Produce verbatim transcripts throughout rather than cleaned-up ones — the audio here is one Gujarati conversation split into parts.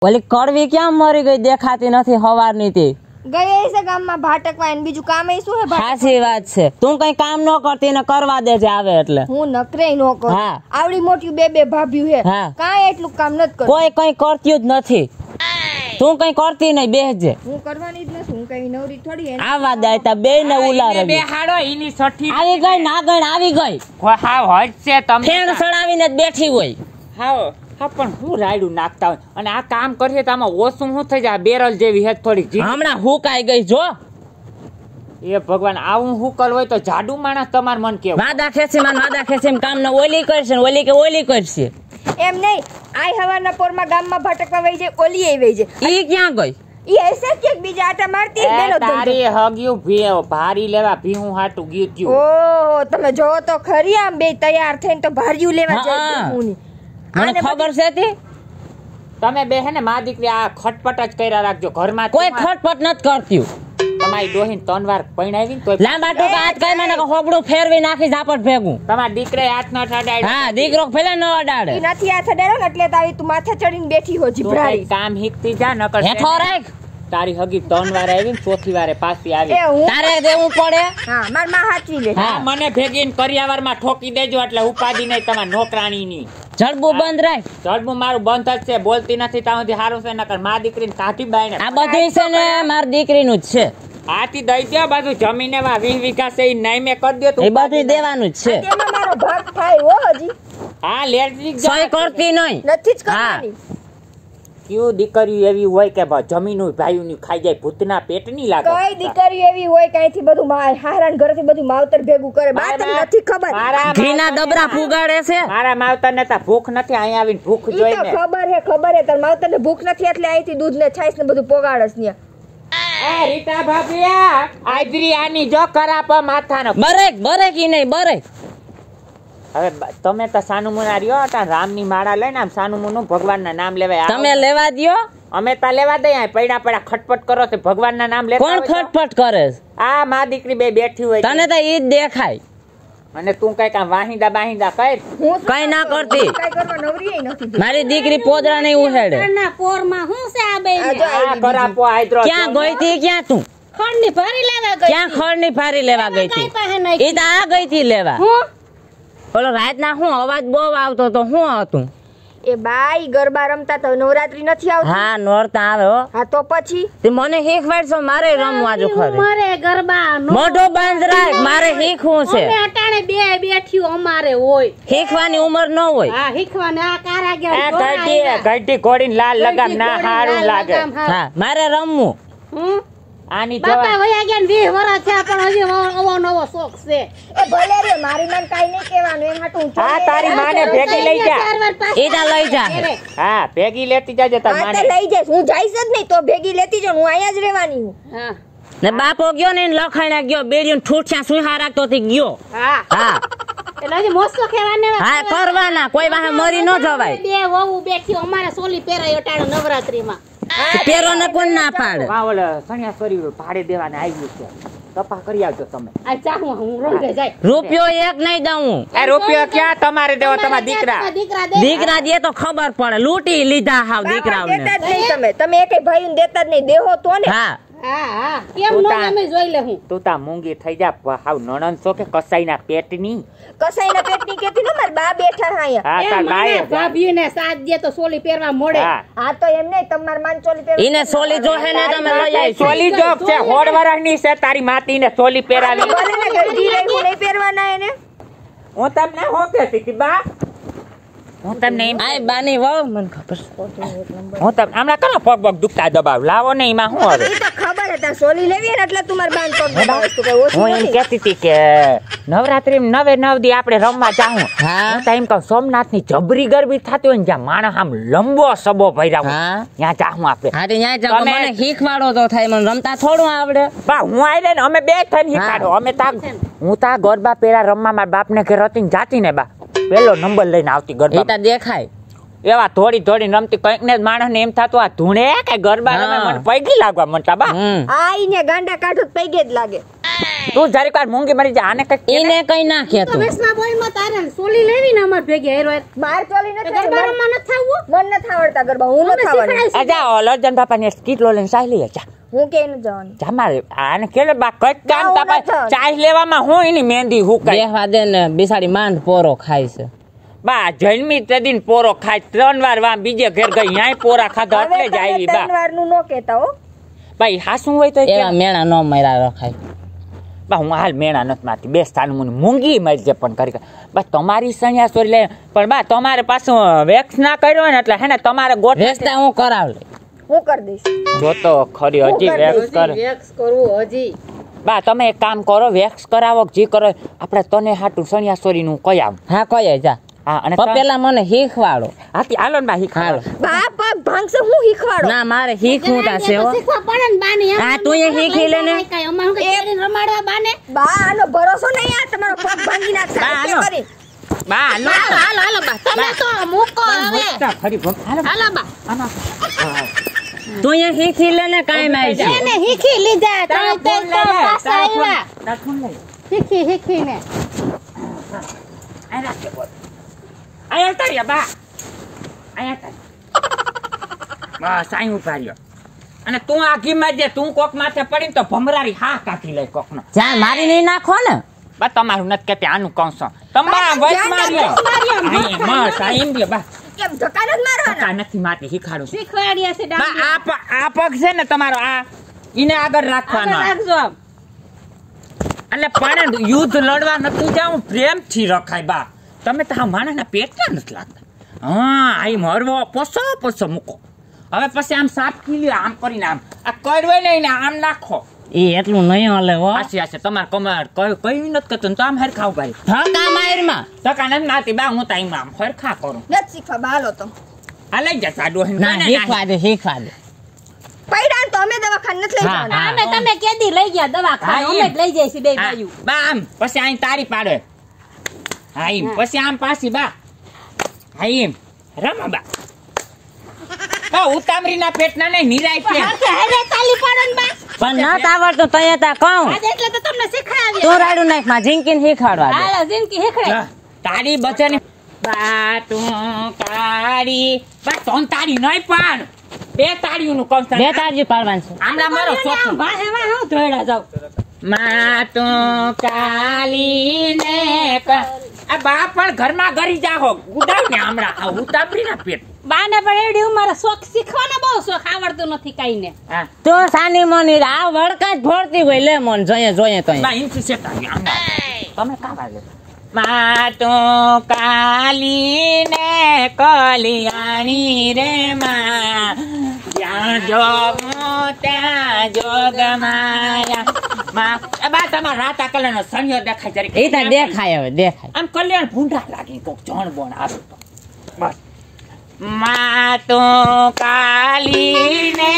ઓલી કડવી ક્યાં મરી ગઈ દેખાતી નથી હવારની તે ગઈ છે ગામમાં ભાટકવા ને બીજું કામ એ શું હે સાચી વાત છે તું કઈ કામ ન કરતી ને કરવા દેજે આવે એટલે હું નકરે નો કરું આવડી મોટી બે બે ભાભીઓ હે કાઈ એટલું કામ નત કર કોઈ કઈ કરતી જ નથી તું કઈ કરતી નહીં બેહજે હું કરવાની જ નથી હું કઈ નવરી થોડી હે આવા દાયતા બે ને ઉલારે બે હાડો ઈની સઠી આવી ગઈ નાગણ આવી ગઈ હાવ હટશે તમે ફેણ સડાવીને જ બેઠી હોય હાવ હા પણ હું રાયડું નાખતા હોય અને આ કામ કરીએ તો આમાં ઓછું શું થઈ જાય બેરલ જેવી હે થોડીક હમણાં હુકાઈ ગઈ જો એ ભગવાન આવું હુકલ હોય તો જાડુ માણસ તમાર મન કેવું વાદા ખેસી માં વાદા ખેસી કામ ને ઓલી કરશે ઓલી કે ઓલી કરશે એમ નહીં આઈ હવારના પોરમાં ગામમાં ભટકવા વઈ જાય ઓલી એ વઈ જાય ઈ ક્યાં ગઈ ઈ એસે કે બીજા આટા મારતી બેલો તારી હગ્યું ભીઓ ભારી લેવા ભીહું હાટું ગયું થયું ઓહો તમે જોવો તો ખરી આમ બે તૈયાર થઈને તો ભારિયું લેવા જાય હું મને ખબર છે તી તમે બે હે ને માં દીકરી આ ખટપટ જ કર્યા રાખજો ઘરમાં કોઈ ખટપટ નત કરતી તમારી ડોહીન ત્રણ વાર પૈણાવી તો લાંબા ટોકા હાથ કાઈ મને હોબડું ફેરવી નાખી ઝાપટ ભેગું તમાર દીકરે હાથ ન અડાડે હા દીકરો પેલા ન અડાડે ઈ નથી હાથ અડાડ્યો ને એટલે તારી તું માથે ચડીને બેઠી હો જીભરાઈ કામ હીકતી જા નકર હેઠો રાખ તારી હગી ત્રણ વાર આવી ને ચોથી વારે પાછી આવી તારે દેવું પડે હા માર માં હાચવી લે હા મને ભેગીન કરિયાવર માં ઠોકી દેજો એટલે ઉપાડી નહીં તમાર નોકરાણી ની જડબુ બંધ રાખ જડબુ મારું બંધ જ છે બોલતી નથી તાવથી હારું છે નકર માં દીકરીને કાઢી બાઈને આ બધું છે ને માર દીકરીનું જ છે આથી દઈ દે બાજુ જમીને માં વીસ વીઘા છે ઈ નહીં મે કરી દે એ બધું દેવાનું જ છે એમાં મારો ભાગ થાય હો હજી હા લેટ સોય કરતી નહીં નથી જ કરવાની ક્યું દીકરી એવી હોય કે જમીનું ભાઈઓની ખાઈ જાય ભૂતના પેટની લાગે કઈ દીકરી એવી હોય કાઈથી બધું હારાન ઘરેથી બધું માવતર ભેગું કરે બાત નથી ખબર ઘીના ડબરા ફુગાડે છે મારા માવતર ને તા ભૂખ નથી અહીંયા આવીને ભૂખ જોઈને ઈ તો ખબર હે ખબર હે તાર માવતર ને ભૂખ નથી એટલે અહીંથી દૂધ ને છાશ ને બધું પોગાડસ ને એ રીટા ભાભીયા આજરી આની જો કરાપ માથાનો બરેક બરેક ઈ નહીં બરેક હવે તમે તો સાનુ મુના રહ્યો હતા રામની માળા લઈને આમ સાનુ મુનું ભગવાનના નામ લેવાય તમે લેવા દયો અમે તા લેવા દઈએ પૈડા પૈડા ખટપટ કરો છો ભગવાનના નામ લેતા કોણ ખટપટ કરે આ માં દીકરી બે બેઠી હોય તને તો ઈ જ દેખાય અને તું કઈ કામ વાહિંદા બાહિંદા કર કઈ ના કરતી કઈ કરવા નવરી નથી મારી દીકરી પોદરા નહીં ઉહેડે ના પોરમાં હું છે આ બે આ કરાપો આઈદ્રો ક્યાં ગઈ થી ક્યાં તું ખડની ભારી લેવા ગઈ ક્યાં ખડની ભારી લેવા ગઈ થી ઈ તો આ ગઈ થી લેવા ઓલો રાત ના હું અવાજ બહુ આવતો તો હું હતું એ બાઈ ગરબા રમતા તો નવરાત્રી નથી આવતી હા નોરતા આવે હો હા તો પછી તે મને શીખવાડશો મારે રમવા જો ખરે મારે ગરબા મોઢો બંધ રાખ મારે શીખવું છે અમે અટાણે બે બેઠ્યું અમારે હોય શીખવાની ઉંમર ન હોય હા શીખવાને આ કારાગર આ ગઈડી ગઈડી ઘોડીને લાલ લગામ ના હારું લાગે હા મારે રમવું હું આની બાપા વયા ગયા ને વીસ વર્ષ થયા પણ હજી નવો નવો શોખ છે એ ભલે રે મારી મન કાઈ નહીં કહેવાનું એમ હાટું હા તારી માને ભેગી લઈ જા ઈડા લઈ જા હા ભેગી લેતી જાજે તાર માને લઈ જઈશ હું જઈશ જ નહીં તો ભેગી લેતી જ હું અહીંયા જ રહેવાની હું હા ને બાપો ગયો ને લખાણા ગયો બેડીને ઠૂઠ્યા સુહા રાખતો થી ગયો હા હા એટલે હજી મોસ્તો ખેવાને હા કરવાના કોઈ વાહે મરી ન જવાય બે વહુ બેઠી અમારે સોલી પહેરાય અટાણે નવરાત્રીમાં પેરો ને કોણ ના પાડે વાહ ઓલે સણિયા કરી ભાડે દેવાને આવ્યું છે તપા કરી આવજો તમે આ ચાહું હું રોંગે જાય રૂપિયો એક નહીં દઉં એ રૂપિયો ક્યાં તમારે દેવો તમારા દીકરા દીકરા દે દીકરા દે તો ખબર પડે લૂંટી લીધા હાવ દીકરાઓને દેતા જ નહીં તમે તમે એકે ભાઈને દેતા જ નહીં દેહો તો ને હા હા હા કેમ નો અમે જોઈ લે હું તું તા મૂંગી થઈ જા હાવ નણંદ છો કે કસાઈના પેટની કસાઈના પેટની કેતી ને માર બા બેઠા હા અહીંયા હા તાર બાએ ભાભીને સાથ દે તો સોલી પહેરવા મોડે હા તો એમ નહીં તમાર માન ચોલી પહેરવા ઈને સોલી જોહે ને તમે લઈ આવી સોલી જોક છે હોડ વરહની છે તારી માતીને સોલી પહેરાવી ભલે ને ગરડી રહી હું નહીં પહેરવાના એને હું તમને હો કે સીકી બા હું તમને એમ આય બાની વહુ મને ખબર હું તમને હમણાં કરો પગ પગ દુખતા દબાવ લાવો ને એમાં હું હવે ઈ તો ખબર હે તાર સોલી લેવી ને એટલે તું માર બાન પગ દબાવ તું કઈ ઓછું હું એમ કહેતી હતી કે નવરાત્રી નવે નવ દી આપણે રમવા જાવું હું તો એમ કહું સોમનાથ ની જબરી ગરબી થતી હોય ને જ્યાં માણસ આમ લંબો સબો ભર્યા હોય ત્યાં જાવું આપણે હા ત્યાં જાવ મને શીખવાડો તો થાય મને રમતા થોડું આવડે બા હું આઈ ને અમે બે થઈને શીખાડો અમે તા હું તા ગરબા પેલા રમવા મારા બાપ ને ઘેર હતી ને જાતી ને બા પેલો નંબર લઈને આવતી ગરબા એટા દેખાય એવા થોડી થોડી રમતી કઈક ને માણસ ને એમ થતું આ ધૂણે કે ગરબા રમે મને પૈગી લાગવા મનતા બા આઈ ને ગાંડા કાઢો પૈગે જ લાગે તું જરીક વાર મૂંગી મરી જા આને કઈ એને કઈ ના તો કેતો વેસના બોલમાં તારે સોલી લેવી ને અમાર ભેગી હેરો બહાર ચોલી નથી ગરબા રમવા ન થાવું મન ન થાવડતા ગરબા હું ન થાવાની આજા ઓલર્જન બાપા ને કીટલો લઈને ચાય લઈ જા હું કે ન જવાની જા મારે આને કેલે બા કટ કામ ના, હું તાપા નથી જવાની. ચાય લેવામાં હું એની મહેંદી હુકાય બેહવા દે ને બિસાડી માંડ પોરો ખાય છે બા જન્મી તે દિન પોરો ખાય ત્રણ વાર વા બીજે ઘેર ગઈ ન્યાય પોરા ખાધા એટલે જ આવી બા ત્રણ વારનું નો કહેતા હો ભાઈ હાસું હોય તો એવા મેણા નો મર્યા રખાય બા હું હાલ મેણા નથી મારતી બે સ્થાન મને મૂંગી મરી છે પણ કરી બા તમારી સણિયા સોરી લે પણ બા તમારે પાછું વેક્સ ના કર્યો ને એટલે હે ને તમારે ગોઠ રેસ્તા હું કરાવ લે હું કરી દઈશ જો તો ખરી હજી હું કરી વેક્સ કરે વેક્સ કરવું હજી બા તમે એક કામ કરો વેક્સ કરાવો કે જે કરો આપણે તને હાટું સણિયા સોરી નું કયામ હા કયે જા હા અને પણ પેલા મને શીખવાડો હાથી હાલો ને બા હિખાલો હાલો બા પગ ભાંગશે હું શીખવાડો ના મારે શીખવું તા છે હો શીખવા પડે ને બાને એમ. હા, તું એ શીખી લે ને. કાંઈ અમારું કાંઈ કરીને રમાડવા બાને બા આનો ભરોસો નહીં આ તમારો પગ ભાંગી નાખશે બા, આ હાલો. કરી બા હાલો હાલો હાલો હાલો બા તમે તો મૂકો હવે મોટા ખરી ભગ હાલો હાલો બા આનો તું એ શીખી લે ને કાંઈ માં છે એને શીખી લીધા તમે તો ફોન લઈ લે પાછા તારો ફોન આવ્યા તારો ફોન લઈ શીખી શીખીને આ રાખે બોલ આયા તારિયા બા આયા તારી બસ આઈ ઉપાડ્યો અને તું આગી માં જે તું કોક માથે પડીને તો ભમરારી હા કાઢી લે કોકનો જા મારી નહીં નાખો ને બા તમારું નથી કેતી આનું કહું છું તમારા બા, વચ માર્યો ધ્યાન આઈ મસ આઈ એમ લ્યો બા કેમ ધક્કા નથી મારવાના કાકા નથી મારતી શીખાડું છું શીખવાડ્યા છે બા ડાંગી. આ પ- આ પગ છે ને તમારો આ ઈને આગળ રાખવાનો આગળ રાખજો આમ. એટલે પણ યુદ્ધ લડવા નતું જાઉં પ્રેમથી રખાય બા તમે તો આ માણસના પેટના નથી લાગતા હા આઈ મરવો પોસો પોસો મૂકો હવે પછી આમ સાફ ખીલ્યો આમ કરીને આમ આ કરવે નહીં ને આમ નાખો એ એટલું નહીં હલે હો આશે આશે તમારે કમર કઈ કઈ નથી કરતું ને તો આમ હરખાવ ભાઈ ધક્કા મારમાં તકા નથી મારતી બા હું તો આમ આમ હરખા કરું નથી શીખવા બા હાલો તો આ લઈ જા સાડો ના શીખવા દે શીખવા દે પૈડા ને તો અમે દવાખાને નથી લઈ હા, જવાના હા. અમે તમે કેદી લઈ ગયા દવાખાને હા, અમે એમ. જ લઈ જઈશું બે હા, બાયું બા આમ પછી અહીં તારી પાડે હા એમ પછી આમ પાછી બા હા એમ રમા બા હા ઉતામરીના પેટના નહીં નિરાય છે હરખે હેડે તાલી પાડો ને બા પણ ન આવડતું તો એ તા કહું આજે એટલે તો તમને શીખડાવ્યા તું રાડું નાખ માં જીંકીને શીખવાડવા દે હાલો જિંદગી શીખડે જા, તારી બચન બા તું તારી બા તોન તારી નહીં પણ બે તાળીઓનું કહું તને. બે તારજી પાડવાનું છે આમલા મારો શોખ વાહે વાહે હું ધોયડા જાઉં માં તું કાલી ને ક- આ બા પણ ઘરમાં ગરી જાહો ઉડાવ ને હમણાં આ ઉતાપરી ના પેટ બાને પણ એવડી ઉંમરે શોખ શીખવાનો બહુ શોખ આવડતું નથી કાઈ ને હા તું સાની મોની આ વડકા જ ફોડતી હોય લે મોન જોઈએ જોઈએ તો બા ઇનથી સેટ આવી આમ તમે કા વાગે માં તું કાલી ને કલિયાણી રે માં ત્યાં જોગું ત્યાં જોગ માયા માં એ બા તમારા રાતા કલરનો સણિયો દેખાય જરીક એ તા દેખાય હવે દેખાય આમ કલ્યાણ ભૂંડા લાગી કોક જણ બોણ આવે તો બસ માં તું કાલી ને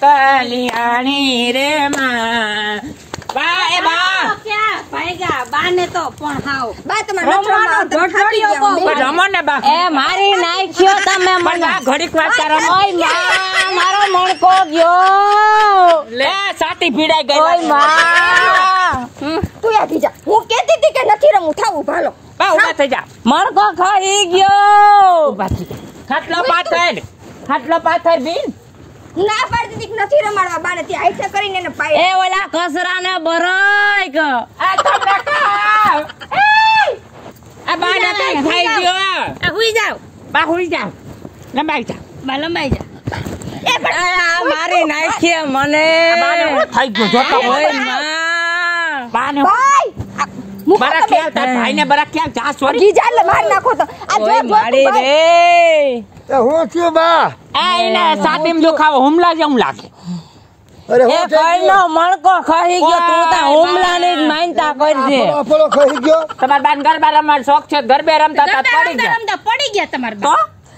કલિયાણી રે માં બા એ બા ક્યાં ભાઈગા બાને તો પણ હાવ બા તમારે નથી રમવા રમવાનો આવતા, થાકી ગયા ધોધોડિયો હું. પણ રમો ને બા એ મારી નાખ્યો તમે પણ મને બા ઘડીક વાર તારા ઓય માં મારો મણકો ગયો લે સાટી ભીડાઈ ગઈ ઓય માં તું યાદી જા હું કહેતી હતી કે નથી રમવું થાવું ભાલો બા ઉભા થઈ જા મણકો ખાઈ ગયો ઉભા થઈ જા ખાટલો પાથર ખાટલો પાથર બીન ના પાડતી હતી કે નથી રમાડવા બાને ત્યાં આઈઠા કરીને એને પાય એ ઓલા કસરા ને બરાય કે આ તમને કાવ આ બાને કઈ થઈ ગયો આ હુઈ જાવ બા હુઈ જાવ લંબાઈ જા બા લંબાઈ જા એ પણ આ મારી નાખી મને આ બાને હું થઈ ગયો જોતો ઓય માં બાને ભાઈ આ મૂકો બરા તમે. ક્યાં તાર ભાઈને બરા ક્યાં જા સોરી ગીજા એટલે બહાર નાખો તો આ જો ઓય જો મારી તું ભાઈ. રે એ હું થયું બા આ એને સાતીમ દુખાવો હુમલા જેવું લાગે અરે એ હું કઈ નો મણકો ખાઈ ગયો તું તા હુમલા ની જ માનતા કરજે આપડો ખાઈ ગયો તમાર બાન ગરબા રમવાનો શોખ છે ગરબે રમતા તા ગરબા પડી રમતા ગયા રમતા પડી ગયા તમારા તો બા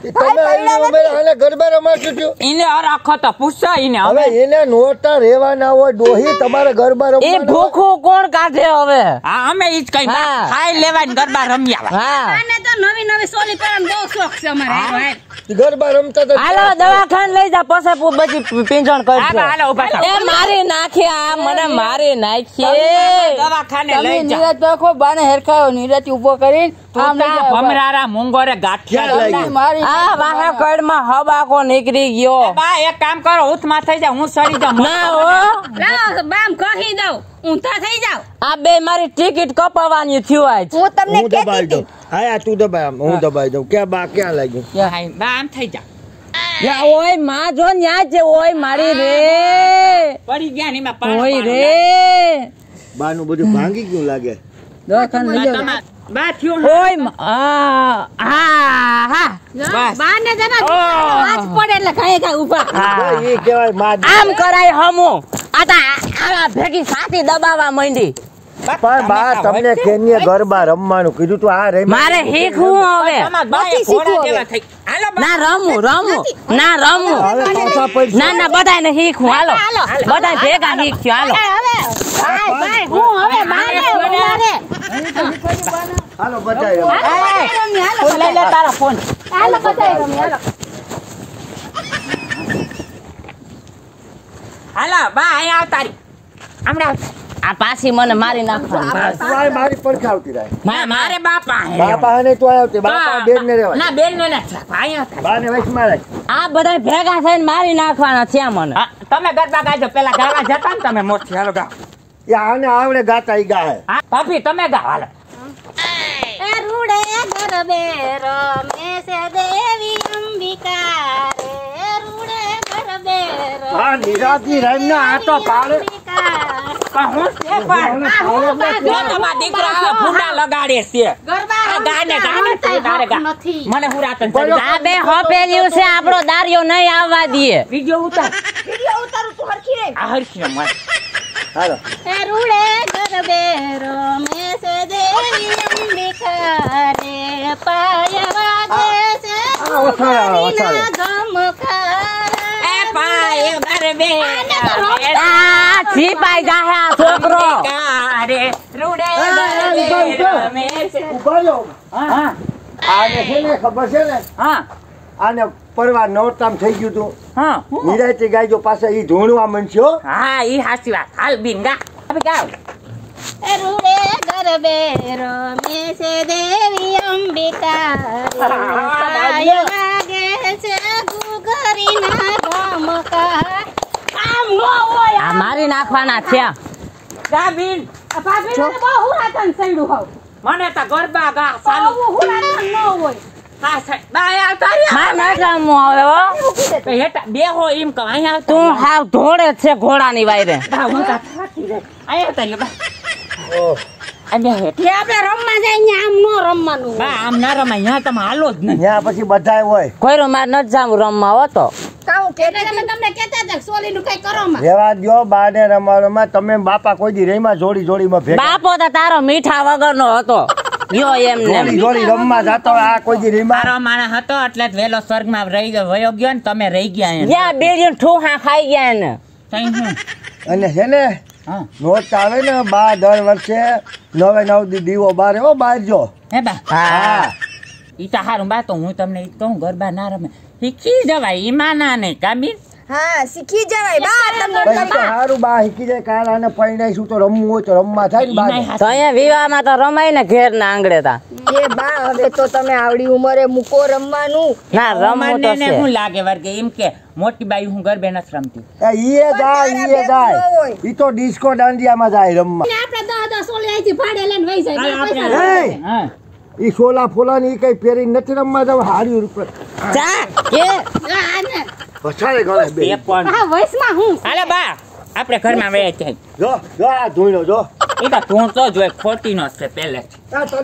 તમે આવી ઉંમરે હાલે ગરબા રમાડશું છું. ઈને રાખો તો પૂછો ઈને હવે હવે એને નોરતા રહેવાના હોય ડોહી તમારે ગરબા એ રમવાના હોય. ભૂખું કોણ કાઢે હવે હા અમે ઈ જ કઈ હા. ખાઈ લેવાય ગરબા રમી આવા હા આને તો નવી નવી સોલી પહેરવાનો બહુ શોખ છે અમારે ગરબા રમતા તો હાલો દવાખાને લઈ જા પછી પુ- બધી પીંજણ હાલો કરશે હાલો ઉભા થાઓ. એ મારી નાખી આ મને મારી નાખી દવાખાને લઈ જા નીરજ રાખો બાને હેરખાયો નીરજ ઉભો કરીને તું તા ભમરારા મુંગોરે ગાંઠિયા ક્યાં લઈ લાગ્યું? મારી આ વાહા કડમાં હબાકો નીકળી ગયો બા એક કામ કરો ઉથમાં થઈ જા હું સડી જાઉં ના હો લાવો બામ કહી દઉં ઊંધા થઈ જાવ આ બે મારી ટિકિટ કપાવવાની થયું આજ હું તમને હું કહેતી દબાઈ હતી દઉં. હા યા તું દબાઈ આમ, હું દબાઈ દઉં. ક્યાં બા ક્યાં લાગ્યું? હાય, બા આમ થઈ જા યા ઓય માં જો ન્યા છે ઓય મારી રે પડી ગયા ને એમાં પાણા ઓય પાણા. રે બાનું બધું ભાંગી ગયું લાગે. દવાખાને લઈ બા જાવ તમા- બા થયું ઓય મ- આ હા હા બસ. બાને જરા ઓહ. આજ પડે એટલે ખાઈ ખાઈ ઉભા હા. તો ઈ કહેવાય માં. આમ કરાય હમો આ તા આવા ભેગી સાથી દબાવા માંડી પણ બા તમને કેનીએ ગરબા રમવાનું કીધું તું આ રમી. મારે શીખવું હવે તમારા બા એ નથી ઘોડા શીખવું જેવા થઈ હાલો બા. ના રમું રમું ના રમું હવે પાછા પૈસા. ના ના બધાને શીખવું હાલો બધા ભેગા શીખ્યું હાલો ભાઈ ભાઈ હું હવે બાને ઉડાડે હાલો બચાઈ રમો. ફોન લઈ લે તારા ફોન હાલો બધાય રમી હાલો હાલો બા અહીંયા આવ તારી હમણાં આવ. આ પાછી મને મારી નાખવાની તું આ મારી પડખે આવતી રહે. ના મારે બાપા હે. બાપા ને તું આવતી બાપા બેન ને રહેવાય. ના બેન ને ના અહીંયા થાય. બા ને વચમાં રાખ. આ બધા ભેગા થઈને મારી નાખવાના છે મને હા, તમે ગરબા ગાજો પેલા ગાવા જતા ને તમે મોટી હાલો ગાઓ એ આને આવડે ગાતા ઈ ગાય. હા ભાભી તમે ગાઓ હાલો એ રૂડે ગરબે રમે છે દેવી અંબિકા રે રૂડે ગરબે રમે હા નિરાતી રહીને ને આ તો પાડે. પણ હું છે પણ જો તમારા દીકરા હવે ભૂંડા લગાડે છે ગરબા આ ગાને ગાને તું તારે ગા નથી મને હુરાતન આ બે હપેલ્યું છે આપણો દારિયો નહીં આવવા દે વિડિયો ઉતાર વિડિયો ઉતારું છું હરખી રે આ હરખી રમવા હાલો. એ રૂડે ગરબે રમે છે દેવી અંબિકા રે પાય વાગે છે આ ઓછાળા, ઓછાળા. ગમખા એ પાય ગરબે આ છીપાઈ જાહે આ છોકરો કારે રૂડે એ, એ, ગરબે ઉભા, ઉભા. રમે છે ઉભા રહો. હા આને છે ને ખબર છે ને હા આને પરવા નોરતામ થઈ ગયું તું હા નિરાયતી ગાયજો પાસે ઈ ધૂણવા મનસ્યો. હા ઈ હાચી વાત હાલ બીન ગા હવે ગાઓ એ રૂડે ગરબે રમે છે દેવી અંબિકા રે પાય વાગે છે ગુગરીના ગમખા આમ નો હોય આ મારી નાખવાના છે ગા બીન આ ભાભીને તો બહુ હુરાતન સૈડું હોવ મને તો ગરબા ગા ચાલુ બહુ હુરાતન ન હોય હા સાહેબ બાય આવતા રહ્યા માં ન રમવું હવે હો હેઠા બેહો એમ કહો અહીંયા આવતા તું હાવ ઢોળે જ છે ઘોડાની વાયરે બા હું તો થાકી ગઈ અહીંયા આવતા રહ્યો બા ઓહ. આ બે હેઠ કે આપણે રમવા જાય આમ નો રમવાનું બા આમ ના રમાય અહીંયા તમે હાલો જ નહીં ત્યાં પછી બધાય હોય. કોઈરો માર ન જાવું રમવા હો તો કાઉ કે એટલે તમે તમને કહેતા હતા કે સોલીનું કઈ કરો માં રેવા દ્યો બાને રમાડોમાં તમે બાપા કોઈ દી રહીમાં જોડી જોડીમાં ભેગા બાપો તો તારો મીઠા વગરનો હતો યો એમને જોડી જોડી રમવા જાતો હોય, આ કોઈ દી રહીમાં મારો માણસ હતો એટલે જ વેલો સ્વર્ગમાં રહી ગયો વયો ગયો ને તમે રહી ગયા અહીંયા જ્યાં બેરીને ઠૂહા ખાઈ ગયા એને તઈ હું અને છે ને હા નોટ આવે ને બા દર વર્ષે નવે નવ દી દીવો બારે હો બહાર જો. હે બા હા ઈ તો હારું બા તો હું તમને ઈ કહું ગરબા ના રમે શીખી જવાય ઈમાં ના નહીં કાબીન હા શીખી જવાય બા તમને પછી તો સારું બા શીખી જાય કાલ આને પરણાઈશું તો રમવું હોય તો રમવા થાય ને ઈમાંય બા. તો અહીંયા વિવાહમાં તો રમાય ને ઘેર ના આંગળે તા એ બા હવે તો તમે આવડી ઉંમરે મૂકો રમવાનું ના રમવું તો મને છે શું લાગે વર્ગે એમ કે મોટી બાઈ હું ગરબે નથી રમતી એ ઈએ જાય ઈએ જાય ઈ તો ડિસ્કો દાંડિયામાં જાય રમવા. આપણે દસ દસ સોલી અહીંથી ભાડે લઈને વહી જાય હાલ પૈસા આપણે એ! હા ઈ સોલા ફોલા ની કઈ પહેરી નથી રમવા જાવ હારી ઉપર ચા કે આને પછાડે ગળે બે. એ પણ આ વયસમાં હું હાલે બા આપણે ઘરમાં વહે છે જો જો આ ધોઈનો જો એ તો તું તો જોઈ ખોટી નો છે પહેલે આ તો